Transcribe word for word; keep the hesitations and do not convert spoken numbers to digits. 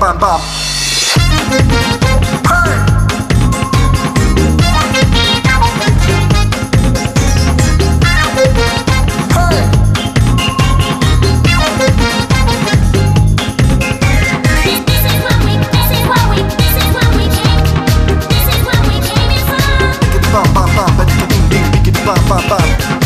bam bam. Hey! Hey! This is what we, this is what we, this is what we came, this is what we came in for. Bam bam bam, bam bam bam bam.